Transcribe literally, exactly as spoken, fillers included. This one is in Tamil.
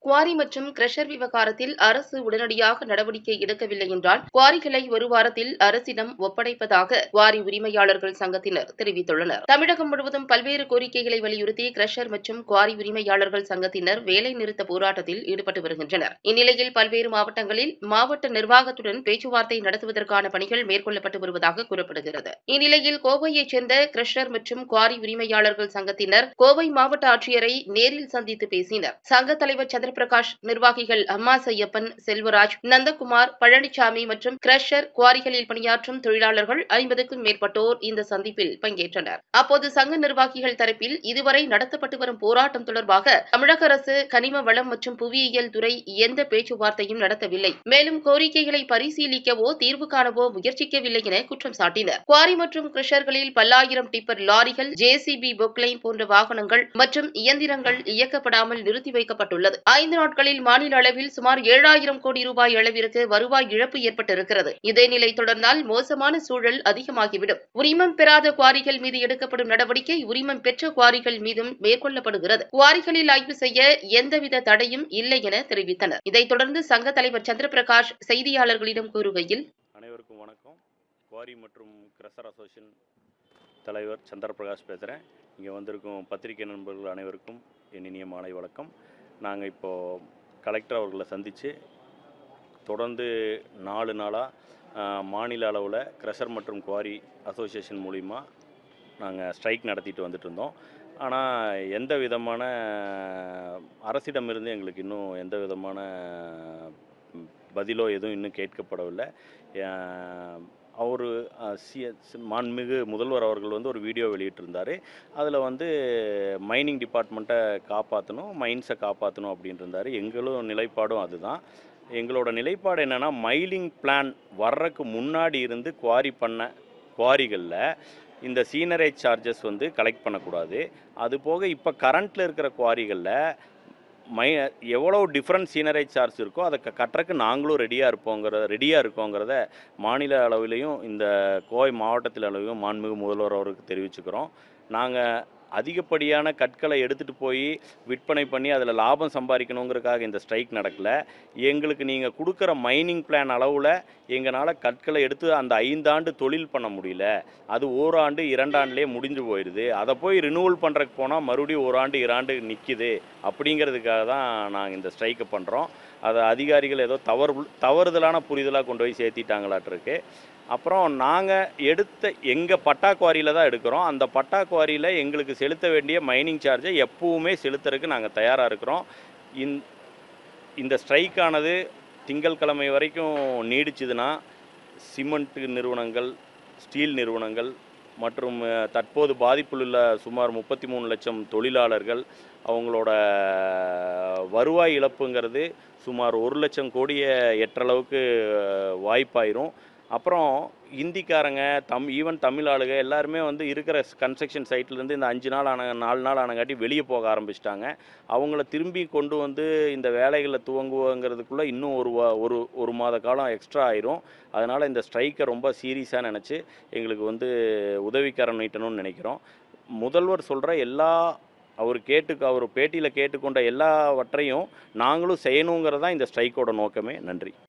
குவாரி மற்றும் கிரஷர் விவகாரத்தில் அரசு உடனடியாக நடவடிக்கை எடுக்கவில்லை என்றால் குவாரிகளை ஒரு வாரத்தில் அரசிடம் ஒப்படைப்பதாக குவாரி உரிமையாளர்கள் சங்கத்தினர் தெரிவித்துள்ளனர். தமிழகம் முழுவதும் பல்வேறு கோரிக்கைகளை வலியுறுத்தி கிரஷர் மற்றும் குவாரி உரிமையாளர்கள் சங்கத்தினர் வேலை நிறுத்த போராட்டத்தில் ஈடுபட்டு வருகின்றனர். இந்நிலையில் பல்வேறு மாவட்டங்களில் மாவட்ட நிர்வாகத்துடன் பேச்சுவார்த்தை நடத்துவதற்கான பணிகள் மேற்கொள்ளப்பட்டு வருவதாக கூறப்படுகிறது. இந்நிலையில் கோவையைச் சேர்ந்த கிரஷர் மற்றும் குவாரி உரிமையாளர்கள் சங்கத்தினர் கோவை மாவட்ட ஆட்சியரை நேரில் சந்தித்து பேசினர். சங்க தலைவர் சந்திரபிரகாஷ், நிர்வாகிகள் அம்மாசையப்பன், செல்வராஜ், நந்தகுமார், பழனிசாமி மற்றும் கிரஷர் குவாரிகளில் பணியாற்றும் தொழிலாளர்கள் ஐம்பதுக்கும் மேற்பட்டோர் இந்த சந்திப்பில் பங்கேற்றனர். அப்போது சங்க நிர்வாகிகள் தரப்பில் இதுவரை நடத்தப்பட்டு வரும் போராட்டம் தொடர்பாக தமிழக அரசு கனிம வளம் மற்றும் புவியியல் துறை எந்த பேச்சுவார்த்தையும் நடத்தவில்லை, மேலும் கோரிக்கைகளை பரிசீலிக்கவோ தீர்வு காணவோ முயற்சிக்கவில்லை என குற்றம் சாட்டினர். குவாரி மற்றும் கிரஷர்களில் பல்லாயிரம் டிப்பர் லாரிகள், ஜேசிபி, பொக்லைன் போன்ற வாகனங்கள் மற்றும் இயந்திரங்கள் இயக்கப்படாமல் நிறுத்தி வைக்கப்பட்டுள்ளது. ஐந்து நாட்களில் மாநில அளவில் சுமார் ஏழாயிரம் கோடி ரூபாய் அளவிற்கு வருவாய் இழப்பு ஏற்பட்டிருக்கிறது. இதே நிலை தொடர்ந்தால் மோசமான சூழல் அதிகமாகிவிடும். உரிமம் பெறாத குவாரிகள் மீது எடுக்கப்படும் நடவடிக்கை உரிமம் பெற்ற குவாரிகள் மீதும் மேற்கொள்ளப்படுகிறது. குவாரிகளில் ஆய்வு செய்ய எந்தவித தடையும் இல்லை என தெரிவித்தனர். இதைத் தொடர்ந்து சங்க தலைவர் சந்திரபிரகாஷ் செய்தியாளர்களிடம் கூறுகையில், அனைவருக்கும் வணக்கம். குவாரி மற்றும் கிரஷர் அசோசியேஷன் தலைவர் சந்திரபிரகாஷ் பேசுகிறேன். இங்கே வந்திருக்கும் பத்திரிகை நண்பர்கள் அனைவருக்கும் என் இனிய மாலை வணக்கம். நாங்கள் இப்போது கலெக்டர் அவர்களை சந்தித்து தொடர்ந்து நாலு நாளாக மாநில அளவில் கிரஷர் மற்றும் குவாரி அசோசியேஷன் மூலிமா நாங்கள் ஸ்ட்ரைக் நடத்திட்டு வந்துட்டு இருந்தோம். ஆனால் எந்த விதமான அரசிடமிருந்து எங்களுக்கு இன்னும் எந்த விதமான பதிலோ எதுவும் இன்னும் கேட்கப்படவில்லை. அவர் சி மாண்புமிகு முதல்வர் அவர்கள் வந்து ஒரு வீடியோ வெளியிட்டிருந்தார். அதில் வந்து மைனிங் டிபார்ட்மெண்ட்டை காப்பாற்றணும், மைன்ஸை காப்பாற்றணும் அப்படின்ட்டு இருந்தார். எங்களும் நிலைப்பாடும் அதுதான். எங்களோட நிலைப்பாடு என்னென்னா, மைனிங் பிளான் வர்றதுக்கு முன்னாடி இருந்து குவாரி பண்ண குவாரிகளில் இந்த சீனரேஜ் சார்ஜஸ் வந்து கலெக்ட் பண்ணக்கூடாது. அதுபோக இப்போ கரண்ட்டில் இருக்கிற குவாரிகளில் மை எவ்வளோ டிஃப்ரெண்ட் சீனரேஜ் சார்ஜ் இருக்கோ அதை கட்டுறக்கு நாங்களும் ரெடியாக இருப்போங்கிறத ரெடியாக இருக்கோங்கிறத மாநில அளவிலையும் இந்த கோவை மாவட்டத்தில் அளவிலும் மாண்புமிகு முதல்வர் அவருக்கு தெரிவிச்சுக்கிறோம். நாங்கள் அதிகப்படியான கற்களை எடுத்துகிட்டு போய் விற்பனை பண்ணி அதில் லாபம் சம்பாதிக்கணுங்கிறதுக்காக இந்த ஸ்ட்ரைக் நடக்கலை. எங்களுக்கு நீங்கள் கொடுக்குற மைனிங் பிளான் அளவில் எங்களால் கற்களை எடுத்து அந்த ஐந்தாண்டு தொழில் பண்ண முடியல. அது ஓராண்டு இரண்டாண்டுலேயே முடிஞ்சு போயிடுது. அதை போய் ரினியூவல் பண்ணுறதுக்கு போனால் மறுபடியும் ஓராண்டு இராண்டு நிற்கிது. அப்படிங்கிறதுக்காக தான் நாங்கள் இந்த ஸ்ட்ரைக்கை பண்ணுறோம். அதை அதிகாரிகள் ஏதோ தவறு தவறுதலான புரிதலாக கொண்டு போய் சேர்த்திட்டாங்களாட்டிருக்கு. அப்புறம் நாங்கள் எடுத்த எங்கள் பட்டா குவாரியில் தான் எடுக்கிறோம். அந்த பட்டா குவாரியில் எங்களுக்கு செலுத்த வேண்டிய மைனிங் சார்ஜை எப்பவுமே செலுத்துறதுக்கு நாங்கள் தயாராக இருக்கிறோம். இந் இந்த ஸ்ட்ரைக்கானது திங்கட்கிழமை வரைக்கும் நீடிச்சுதுன்னா சிமெண்ட் நிறுவனங்கள், ஸ்டீல் நிறுவனங்கள் மற்றும் தற்போது பாதிப்பில் உள்ள சுமார் முப்பத்தி மூணு லட்சம் தொழிலாளர்கள் அவங்களோட வருவாய் இழப்புங்கிறது சுமார் ஒரு லட்சம் கோடியை எட்டளவுக்கு வாய்ப்பாயிரும். அப்புறம் ஹிந்திக்காரங்க, தம் ஈவன் தமிழ் ஆளுங்க எல்லாருமே வந்து இருக்கிற கன்ஸ்ட்ரக்ஷன் சைட்லேருந்து இந்த அஞ்சு நாள் ஆன நாலு நாள் ஆனங்காட்டி வெளியே போக ஆரம்பிச்சிட்டாங்க. அவங்கள திரும்பி கொண்டு வந்து இந்த வேலைகளை துவங்குவங்கிறதுக்குள்ளே இன்னும் ஒரு ஒரு ஒரு மாத காலம் எக்ஸ்ட்ரா ஆயிரும். அதனால் இந்த ஸ்ட்ரைக்கை ரொம்ப சீரியஸாக நினச்சி எங்களுக்கு வந்து உதவிக்கரம் நீட்டணும்னு நினைக்கிறோம். முதல்வர் சொல்கிற எல்லா அவர் கேட்டு அவர் பேட்டியில் கேட்டுக்கொண்ட எல்லாவற்றையும் நாங்களும் செய்யணுங்கிறது தான் இந்த ஸ்ட்ரைக்கோட நோக்கமே. நன்றி.